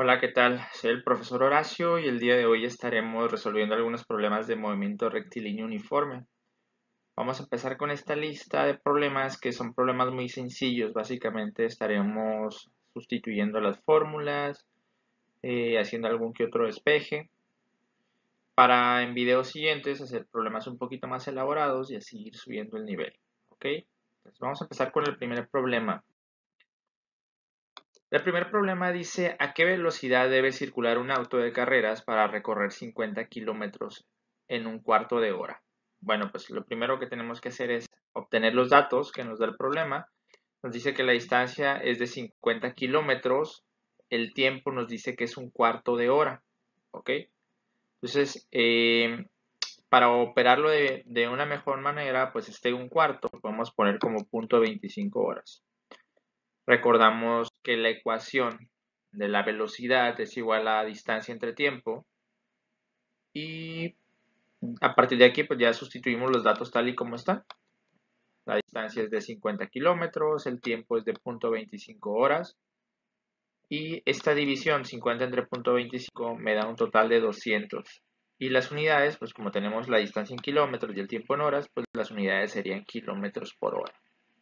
Hola, ¿qué tal? Soy el profesor Horacio y el día de hoy estaremos resolviendo algunos problemas de movimiento rectilíneo uniforme. Vamos a empezar con esta lista de problemas que son problemas muy sencillos. Básicamente estaremos sustituyendo las fórmulas, haciendo algún que otro despeje, para en videos siguientes hacer problemas un poquito más elaborados y así ir subiendo el nivel. ¿Ok? Entonces vamos a empezar con el primer problema. El primer problema dice, ¿a qué velocidad debe circular un auto de carreras para recorrer 50 kilómetros en un cuarto de hora? Bueno, pues lo primero que tenemos que hacer es obtener los datos que nos da el problema. Nos dice que la distancia es de 50 kilómetros, el tiempo nos dice que es un cuarto de hora, ¿ok? Entonces, para operarlo de una mejor manera, pues un cuarto, podemos poner como punto 25 horas. Recordamos que la ecuación de la velocidad es igual a la distancia entre tiempo y a partir de aquí pues ya sustituimos los datos tal y como están. La distancia es de 50 kilómetros, el tiempo es de 0.25 horas y esta división 50 entre 0.25 me da un total de 200. Y las unidades, pues como tenemos la distancia en kilómetros y el tiempo en horas, pues las unidades serían kilómetros por hora.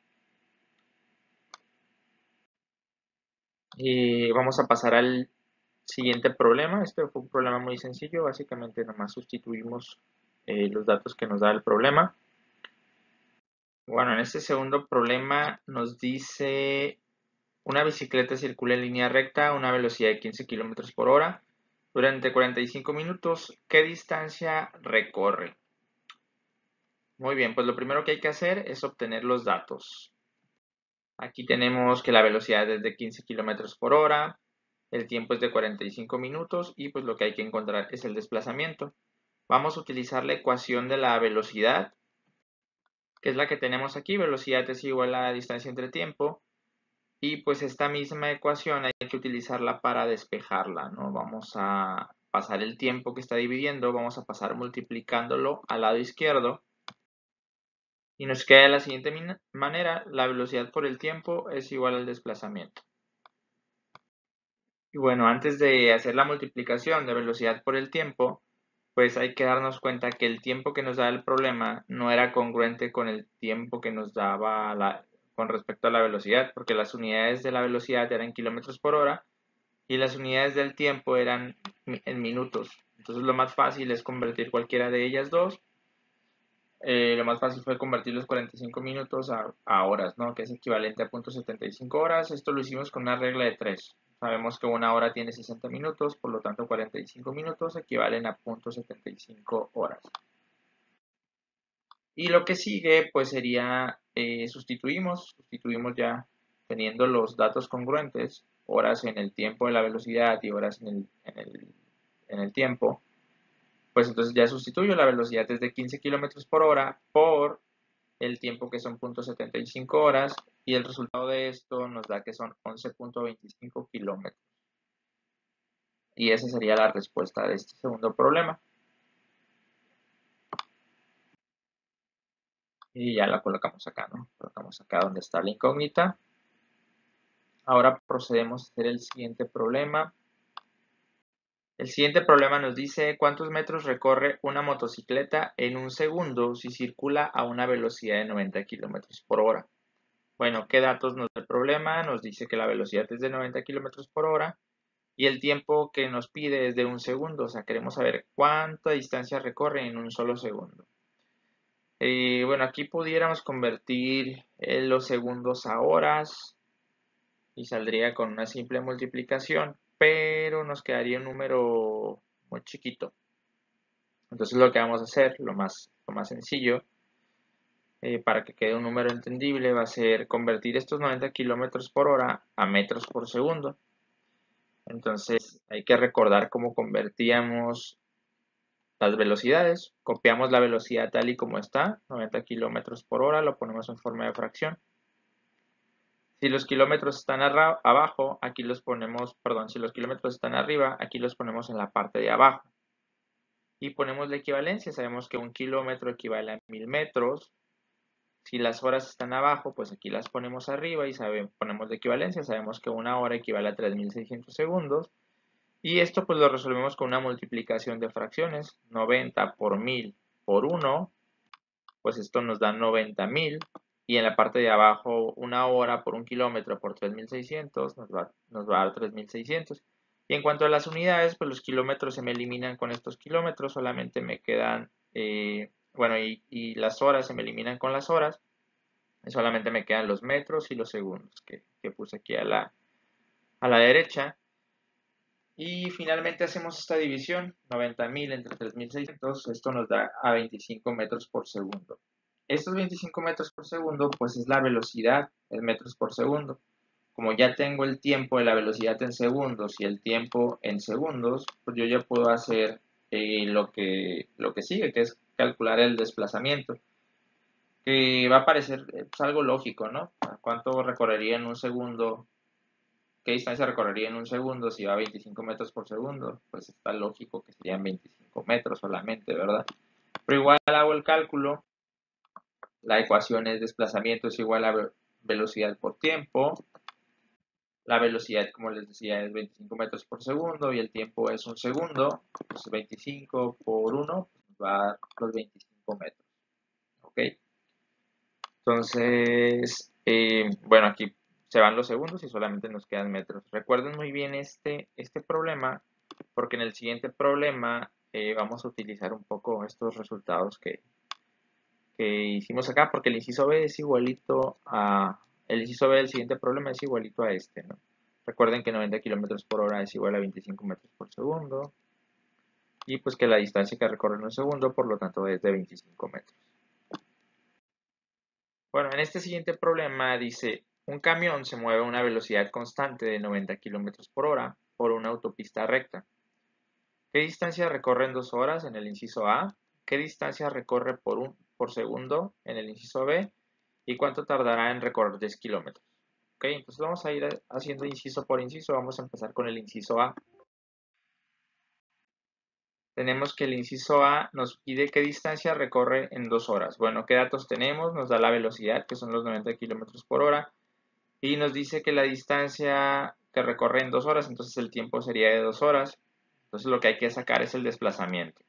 Y vamos a pasar al siguiente problema. Este fue un problema muy sencillo. Básicamente nomás sustituimos los datos que nos da el problema. Bueno, en este segundo problema nos dice una bicicleta circula en línea recta a una velocidad de 15 kilómetros por hora durante 45 minutos. ¿Qué distancia recorre? Muy bien, pues lo primero que hay que hacer es obtener los datos. Aquí tenemos que la velocidad es de 15 kilómetros por hora, el tiempo es de 45 minutos y pues lo que hay que encontrar es el desplazamiento. Vamos a utilizar la ecuación de la velocidad, que es la que tenemos aquí. Velocidad es igual a la distancia entre tiempo. Y pues esta misma ecuación hay que utilizarla para despejarla, ¿no? Vamos a pasar el tiempo que está dividiendo, vamos a pasar multiplicándolo al lado izquierdo. Y nos queda de la siguiente manera, la velocidad por el tiempo es igual al desplazamiento. Y bueno, antes de hacer la multiplicación de velocidad por el tiempo, pues hay que darnos cuenta que el tiempo que nos da el problema no era congruente con el tiempo que nos daba con respecto a la velocidad, porque las unidades de la velocidad eran kilómetros por hora y las unidades del tiempo eran en minutos. Entonces lo más fácil es convertir cualquiera de ellas dos. Lo más fácil fue convertir los 45 minutos a horas, ¿no? Que es equivalente a 0.75 horas. Esto lo hicimos con una regla de 3. Sabemos que una hora tiene 60 minutos, por lo tanto 45 minutos equivalen a 0.75 horas. Y lo que sigue, pues sería, sustituimos ya teniendo los datos congruentes, horas en el tiempo de la velocidad y horas en el tiempo, pues entonces ya sustituyo la velocidad desde 15 kilómetros por hora por el tiempo que son 0.75 horas y el resultado de esto nos da que son 11.25 kilómetros. Y esa sería la respuesta de este segundo problema. Y ya la colocamos acá, ¿no? Colocamos acá donde está la incógnita. Ahora procedemos a hacer el siguiente problema. El siguiente problema nos dice cuántos metros recorre una motocicleta en un segundo si circula a una velocidad de 90 kilómetros por hora. Bueno, ¿qué datos nos da el problema? Nos dice que la velocidad es de 90 kilómetros por hora y el tiempo que nos pide es de un segundo. O sea, queremos saber cuánta distancia recorre en un solo segundo. Bueno, aquí pudiéramos convertir los segundos a horas y saldría con una simple multiplicación, pero nos quedaría un número muy chiquito. Entonces lo que vamos a hacer, lo más sencillo, para que quede un número entendible, va a ser convertir estos 90 kilómetros por hora a metros por segundo. Entonces hay que recordar cómo convertíamos las velocidades. Copiamos la velocidad tal y como está, 90 kilómetros por hora, lo ponemos en forma de fracción. Si los kilómetros están abajo, aquí los ponemos, perdón, si los kilómetros están arriba, aquí los ponemos en la parte de abajo. Y ponemos la equivalencia, sabemos que un kilómetro equivale a 1000 metros. Si las horas están abajo, pues aquí las ponemos arriba y ponemos la equivalencia, sabemos que una hora equivale a 3600 segundos. Y esto pues lo resolvemos con una multiplicación de fracciones. 90 por 1000 por 1, pues esto nos da 90.000. Y en la parte de abajo, una hora por un kilómetro por 3600 nos va a dar 3600. Y en cuanto a las unidades, pues los kilómetros se me eliminan con estos kilómetros, solamente me quedan, bueno, y las horas se me eliminan con las horas, y solamente me quedan los metros y los segundos que puse aquí a la derecha. Y finalmente hacemos esta división, 90.000 entre 3600, esto nos da a 25 metros por segundo. Estos 25 metros por segundo, pues es la velocidad en metros por segundo. Como ya tengo el tiempo de la velocidad en segundos y el tiempo en segundos, pues yo ya puedo hacer lo que sigue, que es calcular el desplazamiento, que va a parecer pues, algo lógico, ¿no? ¿Cuánto recorrería en un segundo? ¿Qué distancia recorrería en un segundo si va a 25 metros por segundo? Pues está lógico que serían 25 metros solamente, ¿verdad? Pero igual hago el cálculo, la ecuación es desplazamiento es igual a velocidad por tiempo, la velocidad, como les decía, es 25 metros por segundo y el tiempo es un segundo, pues 25 por 1 pues va a dar los 25 metros, ¿ok? Entonces, bueno, aquí se van los segundos y solamente nos quedan metros. Recuerden muy bien este problema, porque en el siguiente problema vamos a utilizar un poco estos resultados que hicimos acá, porque el inciso B es igualito a... El inciso B del siguiente problema es igualito a este, ¿no? Recuerden que 90 kilómetros por hora es igual a 25 metros por segundo, y pues que la distancia que recorre en un segundo, por lo tanto, es de 25 metros. Bueno, en este siguiente problema dice, un camión se mueve a una velocidad constante de 90 kilómetros por hora por una autopista recta. ¿Qué distancia recorre en 2 horas en el inciso A? ¿Qué distancia recorre por segundo en el inciso B? ¿Y cuánto tardará en recorrer 10 kilómetros? Ok, entonces vamos a ir haciendo inciso por inciso. Vamos a empezar con el inciso A. Tenemos que el inciso A nos pide qué distancia recorre en 2 horas. Bueno, ¿qué datos tenemos? Nos da la velocidad, que son los 90 kilómetros por hora. Y nos dice que la distancia que recorre en 2 horas, entonces el tiempo sería de 2 horas. Entonces lo que hay que sacar es el desplazamiento.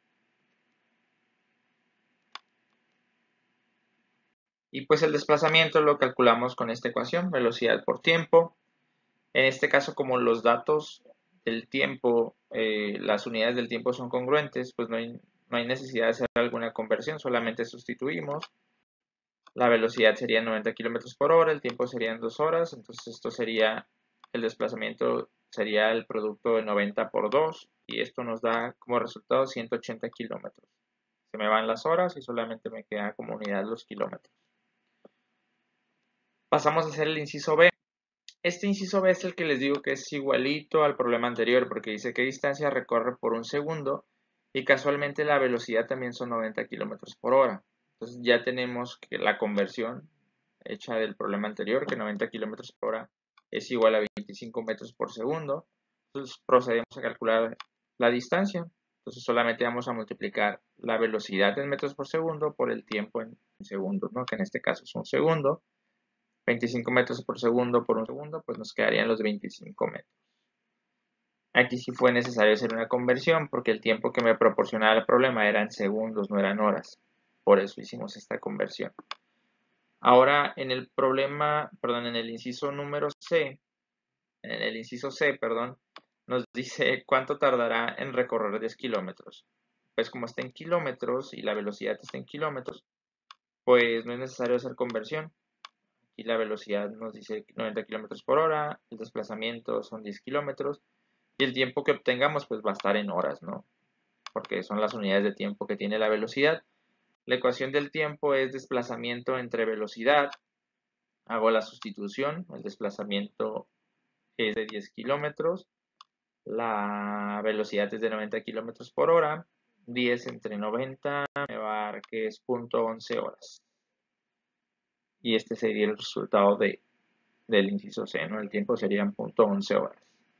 Y pues el desplazamiento lo calculamos con esta ecuación, velocidad por tiempo. En este caso, como los datos del tiempo, las unidades del tiempo son congruentes, pues no hay necesidad de hacer alguna conversión, solamente sustituimos. La velocidad sería 90 kilómetros por hora, el tiempo serían 2 horas, entonces esto sería, el desplazamiento sería el producto de 90 por 2 y esto nos da como resultado 180 kilómetros. Se me van las horas y solamente me queda como unidad los kilómetros. Pasamos a hacer el inciso B. Este inciso B es el que les digo que es igualito al problema anterior porque dice qué distancia recorre por un segundo y casualmente la velocidad también son 90 kilómetros por hora. Entonces ya tenemos que la conversión hecha del problema anterior, que 90 kilómetros por hora es igual a 25 metros por segundo. Entonces procedemos a calcular la distancia. Entonces solamente vamos a multiplicar la velocidad en metros por segundo por el tiempo en segundos, ¿no? Que en este caso es un segundo. 25 metros por segundo por un segundo, pues nos quedarían los 25 metros. Aquí sí fue necesario hacer una conversión porque el tiempo que me proporcionaba el problema eran segundos, no eran horas. Por eso hicimos esta conversión. Ahora en el problema, perdón, en el inciso número C, en el inciso C, perdón, nos dice cuánto tardará en recorrer 10 kilómetros. Pues como está en kilómetros y la velocidad está en kilómetros, pues no es necesario hacer conversión. Aquí la velocidad nos dice 90 kilómetros por hora, el desplazamiento son 10 kilómetros y el tiempo que obtengamos pues va a estar en horas, ¿no? Porque son las unidades de tiempo que tiene la velocidad. La ecuación del tiempo es desplazamiento entre velocidad. Hago la sustitución, el desplazamiento es de 10 kilómetros, la velocidad es de 90 kilómetros por hora, 10 entre 90 me va a dar que es 0.11 horas. Y este sería el resultado del inciso C, ¿no? El tiempo serían 0.11 horas.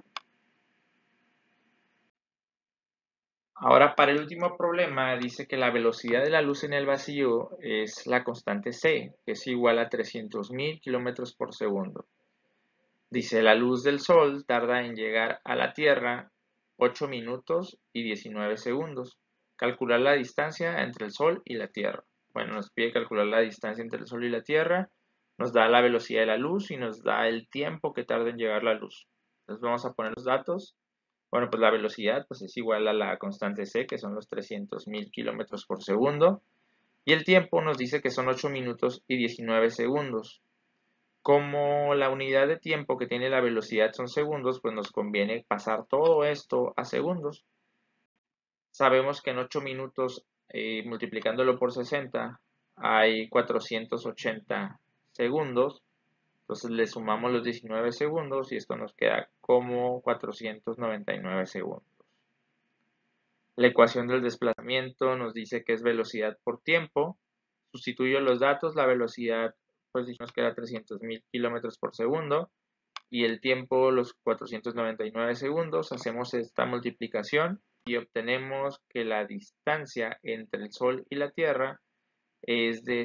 Ahora, para el último problema, dice que la velocidad de la luz en el vacío es la constante C, que es igual a 300.000 kilómetros por segundo. Dice, la luz del sol tarda en llegar a la Tierra 8 minutos y 19 segundos. Calcular la distancia entre el Sol y la Tierra. Bueno, nos pide calcular la distancia entre el Sol y la Tierra, nos da la velocidad de la luz y nos da el tiempo que tarda en llegar la luz. Entonces vamos a poner los datos. Bueno, pues la velocidad pues es igual a la constante c, que son los 300.000 kilómetros por segundo. Y el tiempo nos dice que son 8 minutos y 19 segundos. Como la unidad de tiempo que tiene la velocidad son segundos, pues nos conviene pasar todo esto a segundos. Sabemos que en 8 minutos, multiplicándolo por 60, hay 480 segundos. Entonces le sumamos los 19 segundos y esto nos queda como 499 segundos. La ecuación del desplazamiento nos dice que es velocidad por tiempo. Sustituyo los datos, la velocidad pues dijimos que era 300.000 kilómetros por segundo y el tiempo los 499 segundos. Hacemos esta multiplicación y obtenemos que la distancia entre el Sol y la Tierra es de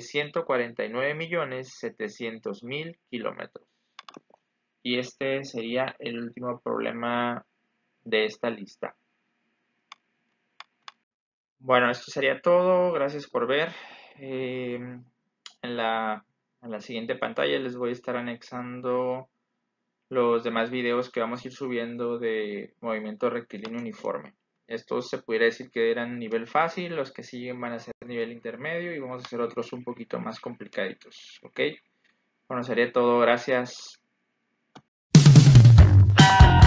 149.700.000 kilómetros. Y este sería el último problema de esta lista. Bueno, esto sería todo. Gracias por ver. En la siguiente pantalla les voy a estar anexando los demás videos que vamos a ir subiendo de movimiento rectilíneo uniforme. Estos se pudiera decir que eran nivel fácil, los que siguen van a ser nivel intermedio y vamos a hacer otros un poquito más complicaditos. ¿Ok? Bueno, sería todo. Gracias.